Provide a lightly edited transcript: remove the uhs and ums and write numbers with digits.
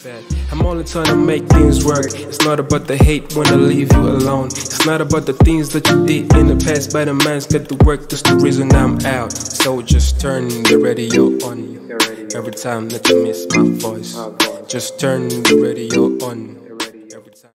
I'm only trying to make things work. It's not about the hate when I leave you alone. It's not about the things that you did in the past, but a man's got to work, that's the reason I'm out. So just turn the radio on every time that you miss my voice. Just turn the radio on